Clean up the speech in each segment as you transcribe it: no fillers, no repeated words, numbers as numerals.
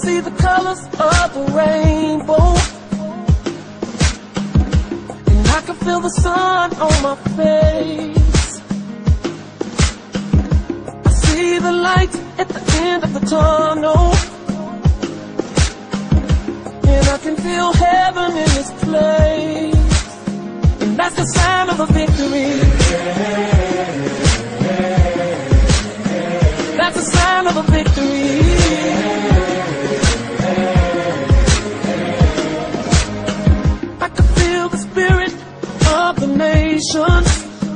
see the colors of the rainbow, and I can feel the sun on my face. I see the light at the end of the tunnel, and I can feel heaven in this place. And that's the sign of a victory. That's a sign of a victory. I can feel the spirit of the nations,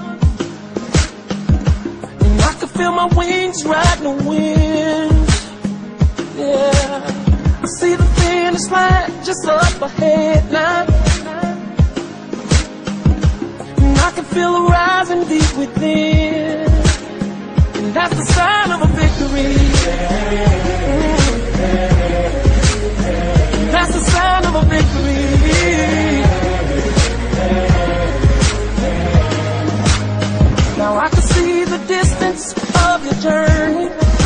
and I can feel my wings riding the wind. Yeah, I see the finish line just up ahead now, and I can feel it rising deep within. And that's the sign of a victory. That's the sign of a victory. Now I can see the distance of your journey,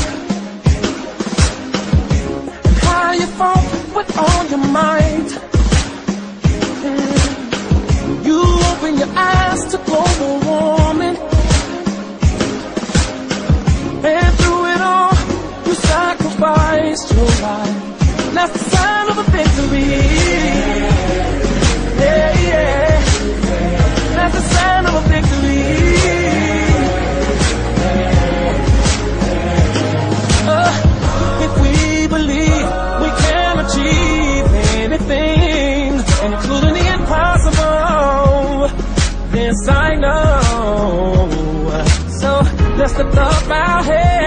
and how you fought with all your might. You open your eyes to global warming, and through it all, you sacrificed your life. That's the sign of a victory. Yeah, yeah. That's the sign of a victory. If we believe we can achieve anything, including the impossible, yes, I know. So let's lift up our heads.